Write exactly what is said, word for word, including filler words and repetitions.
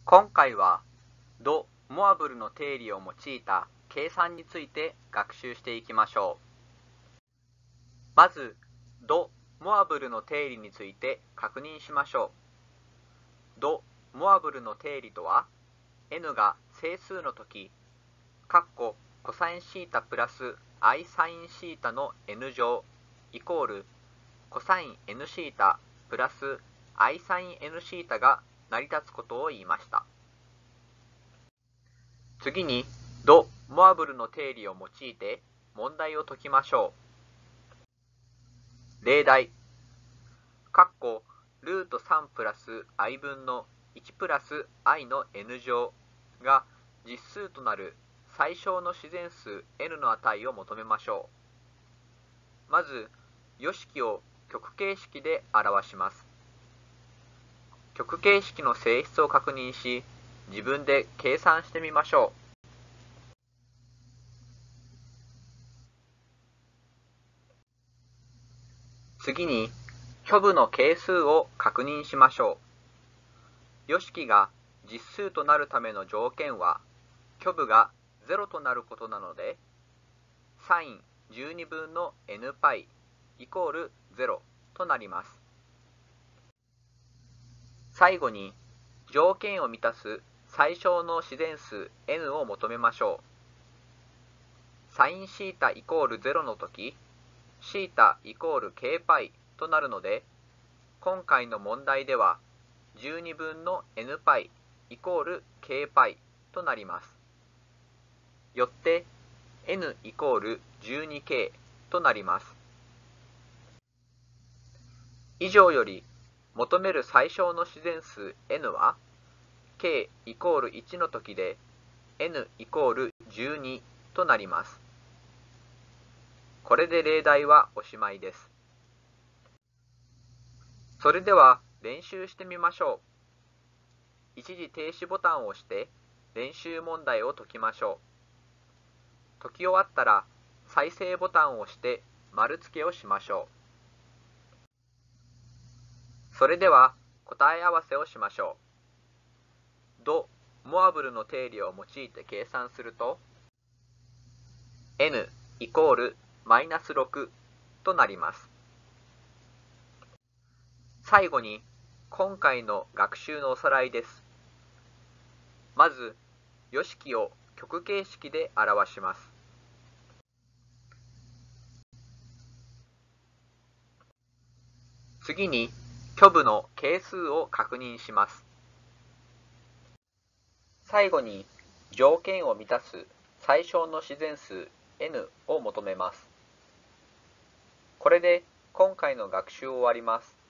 今回はド・モアブルの定理を用いた計算について学習していきましょう。まず、ド・モアブルの定理について確認しましょう。ド・モアブルの定理とは、n が整数のとき、カッココサインシータプラス i サインシータの n 乗イコールコサイン n シータプラス i サイン n シータが成り立つことを言いました。次に、ド・モアブルの定理を用いて問題を解きましょう。例題、カッコルートさんプラス i 分のいちプラス i の n 乗が実数となる最小の自然数 n の値を求めましょう。まず、余式を極形式で表します。極形式の性質を確認し、自分で計算してみましょう。次に、虚部の係数を確認しましょう。余式が実数となるための条件は、虚部がゼロとなることなので、サインじゅうにぶんの nπ イコールゼロとなります。最後に、条件を満たす最小の自然数 n を求めましょう。サインシータイコールゼロのとき、シータイコール kπ となるので、今回の問題ではじゅうにぶんの nπ イコール kπ となります。よって n イコール じゅうにケー となります。以上より求める最小の自然数 n は k イコールいちの時で n イコールじゅうにとなります。これで例題はおしまいです。それでは練習してみましょう。一時停止ボタンを押して練習問題を解きましょう。解き終わったら再生ボタンを押して丸付けをしましょう。それでは答え合わせをしましょう。ド・モアブルの定理を用いて計算すると n イコールマイナスろくとなります。最後に今回の学習のおさらいです。まず、余式を極形式で表します。次に、虚部の係数を確認します。最後に、条件を満たす最小の自然数 n を求めます。これで今回の学習を終わります。